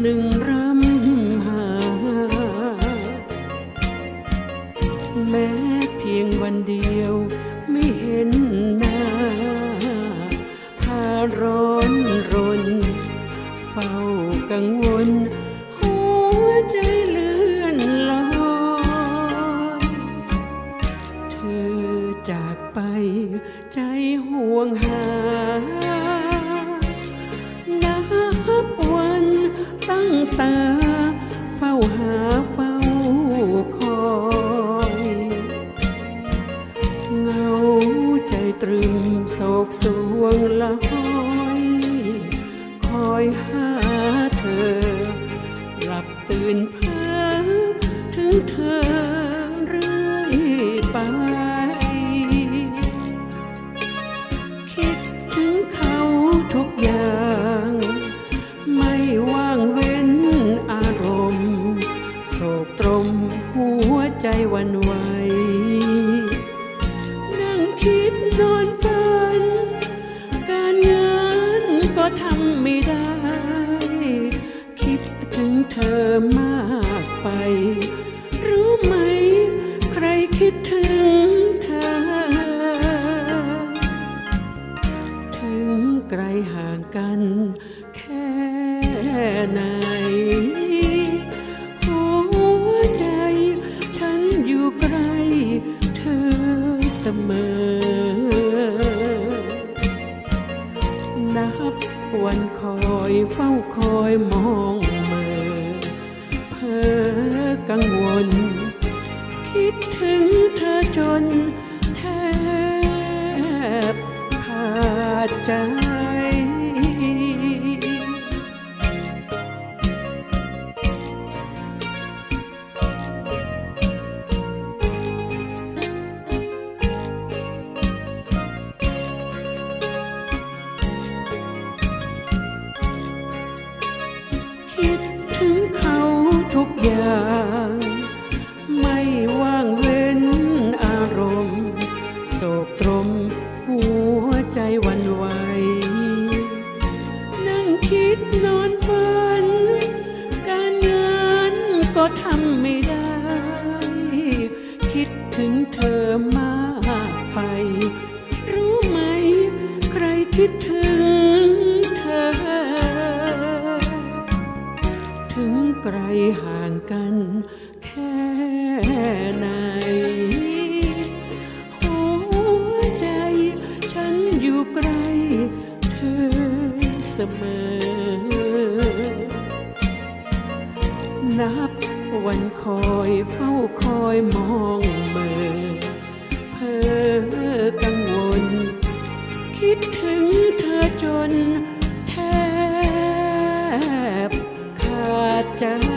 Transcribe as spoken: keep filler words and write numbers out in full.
หนึ่งรำหาแม้เพียงวันเดียวไม่เห็นหน้าพาร้อนรนเฝ้ากังวลหัวใจเลื่อนลอยเธอจากไปใจห่วงหานับวันตั้งตาเฝ้าหาเฝ้าคอยเงาใจตรึมโศกสวงละห้อยคอยหาเธอหลับตื่นเพ้อถึงเธอเรื่อยไปคิดถึงเขาทุกอย่างไม่ว่างเว้นอารมณ์โศกตรมหัวใจหวั่นไหวนั่งคิดนอนฝันการงานก็ทำไม่ได้คิดถึงเธอมากไปรู้ไหมใครคิดถึงเธอถึงไกลห่างกันแค่ไหนหัวใจฉันอยู่ใกล้เธอเสมอนับวันคอยเฝ้าคอยมองเมื่อเพ้อกังวลคิดถึงเธอจนแทบขาดใจคิดถึงเขาทุกอย่างไม่ว่างเว้นอารมณ์โศกตรมหัวใจหวั่นไหวนั่งคิดนอนฝันการงานก็ทำไม่ได้คิดถึงเธอมากไปรู้ไหมใครคิดถึงเธอถึงไกลห่างกันแค่ไหนหัวใจฉันอยู่ใกล้เธอเสมอนับวันคอยเฝ้าคอยมองเมื่อเพ้อกังวลคิดถึงเธอจนแทบขาดใจ